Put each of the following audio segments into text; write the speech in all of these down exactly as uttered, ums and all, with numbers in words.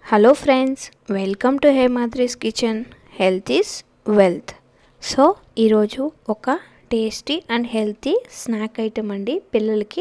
Hello friends, welcome to Hemadri's kitchen. Health is wealth. So ఈరోజు ఒక tasty and healthy snack item అండి. పిల్లలకి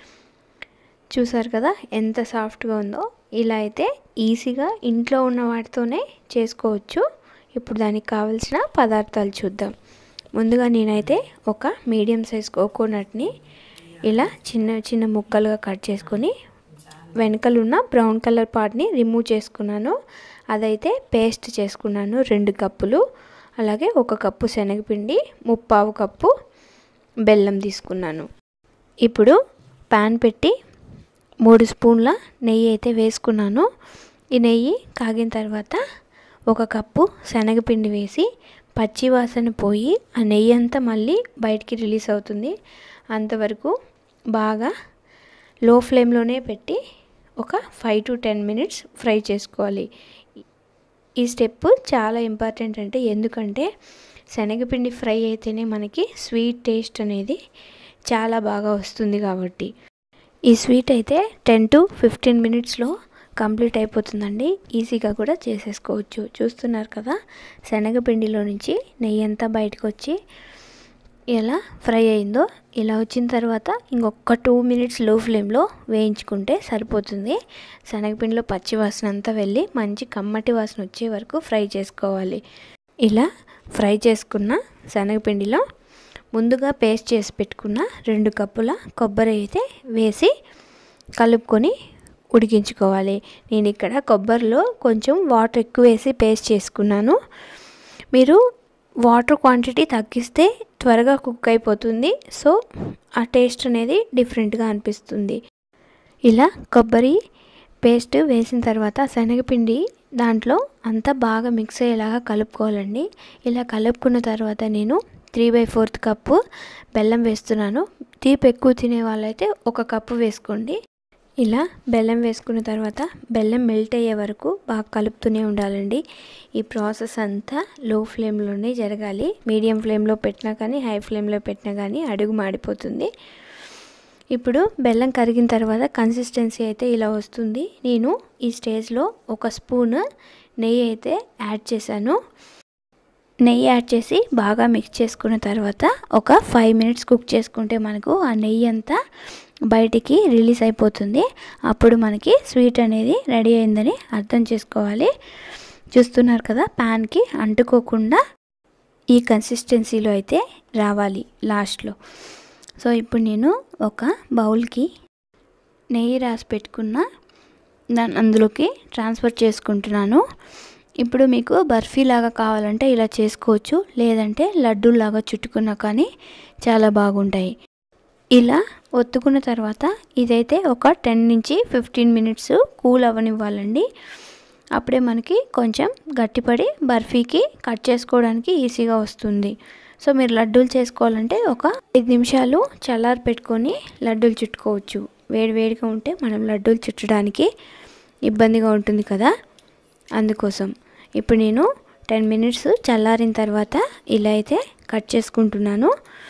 చూసారు కదా ఎంత సాఫ్ట్గా ఉందో. ఇలా అయితే ఈజీగా ఇంట్లో ఉన్న వాటితోనే చేసుకోవచ్చు. ఇప్పుడు దానికి కావాల్సిన పదార్థాలు చూద్దాం. ముందుగా నేనైతే ఒక మీడియం సైజ్ కోకోనట్ని ఇలా చిన్న చిన్న ముక్కలుగా కట్ చేసుకొని వెనకలు ఉన్న బ్రౌన్ కలర్ పార్ట్ని రిమూవ్ చేసుకున్నాను. అదైతే పేస్ట్ చేసుకున్నాను రెండు కప్పులు. అలాగే ఒక కప్పు శనగపిండి, ముప్పావు కప్పు బెల్లం తీసుకున్నాను. ఇప్పుడు ప్యాన్ పెట్టి మూడు స్పూన్ల నెయ్యి అయితే వేసుకున్నాను. ఈ నెయ్యి కాగిన తర్వాత ఒక కప్పు శనగపిండి వేసి పచ్చి వాసన పోయి ఆ నెయ్యి అంతా మళ్ళీ బయటికి రిలీజ్ అవుతుంది. అంతవరకు బాగా లో ఫ్లేమ్లోనే పెట్టి ఒక five to ten minutes fry చేసుకోవాలి. ఈ స్టెప్ చాలా ఇంపార్టెంట్. అంటే ఎందుకంటే శనగపిండి ఫ్రై అయితేనే మనకి స్వీట్ టేస్ట్ అనేది చాలా బాగా వస్తుంది. కాబట్టి ఈ స్వీట్ అయితే టెన్ టు ఫిఫ్టీన్ మినిట్స్లో కంప్లీట్ అయిపోతుందండి. ఈజీగా కూడా చేసేసుకోవచ్చు. చూస్తున్నారు కదా, శనగపిండిలో నుంచి నెయ్యి అంతా బయటకు వచ్చి ఎలా ఫ్రై అయిందో. ఇలా వచ్చిన తర్వాత ఇంకొక టూ మినిట్స్ లో ఫ్లేమ్లో వేయించుకుంటే సరిపోతుంది. శనగపిండిలో పచ్చి వాసన అంతా వెళ్ళి మంచి కమ్మటి వాసన వచ్చే వరకు ఫ్రై చేసుకోవాలి. ఇలా ఫ్రై చేసుకున్న శనగపిండిలో ముందుగా పేస్ట్ చేసి పెట్టుకున్న రెండు కప్పుల కొబ్బరి అయితే వేసి కలుపుకొని ఉడికించుకోవాలి. నేను ఇక్కడ కొబ్బరిలో కొంచెం వాటర్ ఎక్కువ వేసి పేస్ట్ చేసుకున్నాను. మీరు వాటర్ క్వాంటిటీ తగ్గిస్తే త్వరగా కుక్ అయిపోతుంది. సో ఆ టేస్ట్ అనేది డిఫరెంట్గా అనిపిస్తుంది. ఇలా కొబ్బరి పేస్ట్ వేసిన తర్వాత శనగపిండి దాంట్లో అంతా బాగా మిక్స్ అయ్యేలాగా కలుపుకోవాలండి. ఇలా కలుపుకున్న తర్వాత నేను త్రీ బై ఫోర్త్ కప్పు బెల్లం వేస్తున్నాను. తీపి ఎక్కువ తినే వాళ్ళైతే ఒక కప్పు వేసుకోండి. ఇలా బెల్లం వేసుకున్న తర్వాత బెల్లం మెల్ట్ అయ్యే వరకు బాగా కలుపుతూనే ఉండాలండి. ఈ ప్రాసెస్ అంతా లో ఫ్లేమ్లోనే జరగాలి. మీడియం ఫ్లేమ్లో పెట్టినా కానీ హై ఫ్లేమ్లో పెట్టినా కానీ అడుగు మాడిపోతుంది. ఇప్పుడు బెల్లం కరిగిన తర్వాత కన్సిస్టెన్సీ అయితే ఇలా వస్తుంది. నేను ఈ స్టేజ్లో ఒక స్పూన్ నెయ్యి అయితే యాడ్ చేశాను. నెయ్యి యాడ్ చేసి బాగా మిక్స్ చేసుకున్న తర్వాత ఒక ఫైవ్ మినిట్స్ కుక్ చేసుకుంటే మనకు ఆ నెయ్యి అంతా బయటికి రిలీజ్ అయిపోతుంది. అప్పుడు మనకి స్వీట్ అనేది రెడీ అయిందని అర్థం చేసుకోవాలి. చూస్తున్నారు కదా, ప్యాన్కి అంటుకోకుండా ఈ కన్సిస్టెన్సీలో అయితే రావాలి లాస్ట్లో. సో ఇప్పుడు నేను ఒక బౌల్కి నెయ్యి రాసి పెట్టుకున్న దాన్ని అందులోకి ట్రాన్స్ఫర్ చేసుకుంటున్నాను. ఇప్పుడు మీకు బర్ఫీ లాగా కావాలంటే ఇలా చేసుకోవచ్చు, లేదంటే లడ్డూలాగా చుట్టుకున్నా కానీ చాలా బాగుంటాయి. ఇలా ఒత్తుకున్న తర్వాత ఇదైతే ఒక టెన్ నుంచి ఫిఫ్టీన్ మినిట్స్ కూల్ అవ్వనివ్వాలండి. అప్పుడే మనకి కొంచెం గట్టిపడి బర్ఫీకి కట్ చేసుకోవడానికి ఈజీగా వస్తుంది. సో మీరు లడ్డూలు చేసుకోవాలంటే ఒక ఐదు నిమిషాలు చల్లారి పెట్టుకొని లడ్డూలు చుట్టుకోవచ్చు. వేడి వేడిగా ఉంటే మనం లడ్డూలు చుట్టడానికి ఇబ్బందిగా ఉంటుంది కదా, అందుకోసం. ఇప్పుడు నేను టెన్ మినిట్స్ చల్లారిన తర్వాత ఇలా అయితే కట్ చేసుకుంటున్నాను.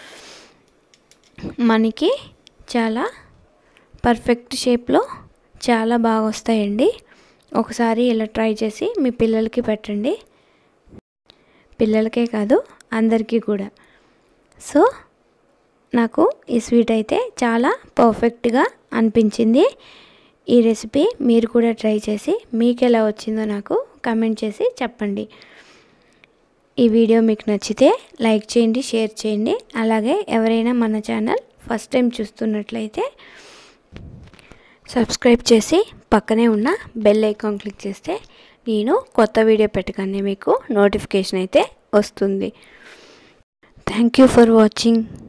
మనకి చాలా పర్ఫెక్ట్ షేప్లో చాలా బాగా వస్తాయండి. ఒకసారి ఇలా ట్రై చేసి మీ పిల్లలకి పెట్టండి. పిల్లలకే కాదు, అందరికీ కూడా. సో నాకు ఈ స్వీట్ అయితే చాలా పర్ఫెక్ట్గా అనిపించింది. ఈ రెసిపీ మీరు కూడా ట్రై చేసి మీకు ఎలా వచ్చిందో నాకు కామెంట్ చేసి చెప్పండి. ఈ వీడియో మీకు నచ్చితే లైక్ చేయండి, షేర్ చేయండి. అలాగే ఎవరైనా మన ఛానల్ ఫస్ట్ టైం చూస్తున్నట్లయితే సబ్స్క్రైబ్ చేసి పక్కనే ఉన్న బెల్ ఐకాన్ క్లిక్ చేస్తే నేను కొత్త వీడియో పెట్టగానే మీకు నోటిఫికేషన్ అయితే వస్తుంది. Thank you for watching.